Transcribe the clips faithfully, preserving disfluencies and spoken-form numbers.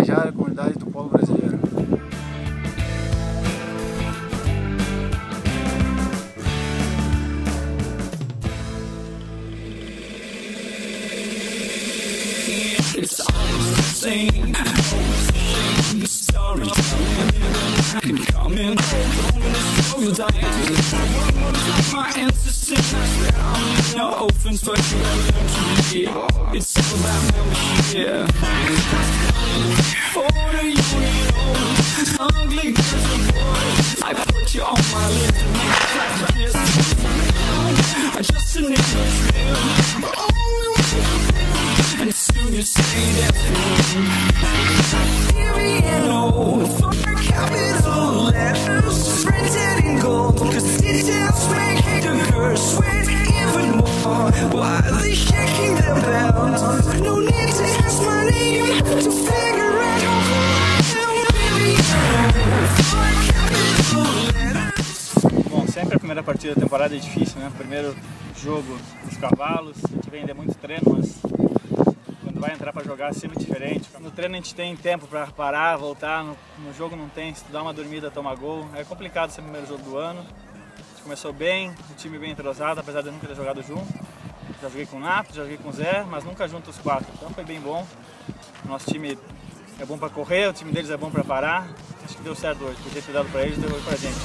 Tabajara, comunidade do Polo Brasileiro. It's always the same, the story can come in, you die. My ancestors, no offense, but you gotta learn to be. It's all about membership. For the union, ugly girls and boys, I put you on my list and make it like this. I just a nigga, but only one. And soon you say that's me. No, for capital letters printed in gold, cause details make the girls sweat even more. Why are they shaking their belts? No need to ask my name to figure out who I am. Bom, sempre a primeira partida da temporada é difícil, né? Primeiro jogo dos cavalos, a gente vem ainda muito treino, mas quando vai entrar para jogar é sempre diferente. No treino a gente tem tempo para parar, voltar, no, no jogo não tem, se tu dá uma dormida, toma gol. É complicado ser o primeiro jogo do ano. A gente começou bem, o time bem entrosado, apesar de eu nunca ter jogado junto. Já joguei com o Nato, já joguei com o Zé, mas nunca junto os quatro, então foi bem bom. O nosso time é bom para correr, o time deles é bom para parar. Acho que deu certo hoje, podia ter dado para eles, deu para a gente.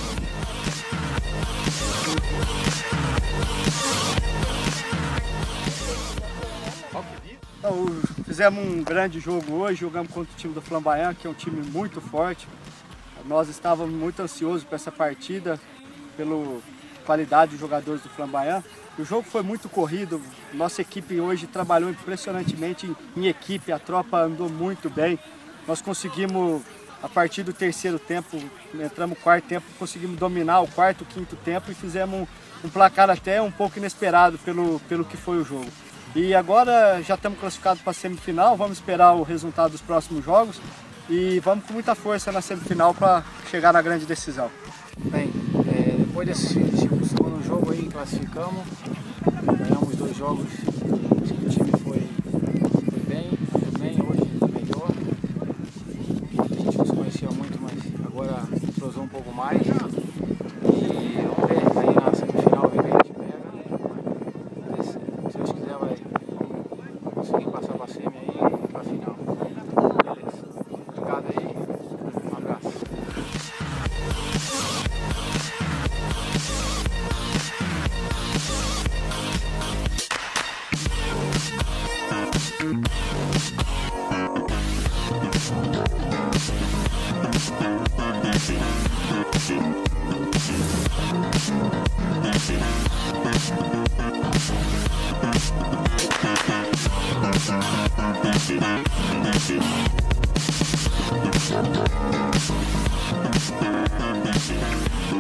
Então, fizemos um grande jogo hoje, jogamos contra o time do Flamboyant, que é um time muito forte. Nós estávamos muito ansiosos para essa partida, pela qualidade dos jogadores do Flamboyant. O jogo foi muito corrido, nossa equipe hoje trabalhou impressionantemente em, em equipe, a tropa andou muito bem. Nós conseguimos, a partir do terceiro tempo, entramos no quarto tempo, conseguimos dominar o quarto, quinto tempo e fizemos um, um placar até um pouco inesperado pelo, pelo que foi o jogo. E agora já estamos classificados para a semifinal, vamos esperar o resultado dos próximos jogos e vamos com muita força na semifinal para chegar na grande decisão. Bem, é, depois desse segundo jogo aí, classificamos, ganhamos dois jogos, acho que o time foi, foi bem, foi bem, hoje melhor. A gente não se conhecia muito, mas agora entrosou um pouco mais. E vamos ver, aí na semifinal ver quem a gente pega. Se Deus quiser vai conseguir passar para a semi aí e para a final. Beleza, obrigado aí, um abraço.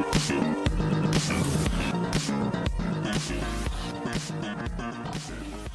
Thank you.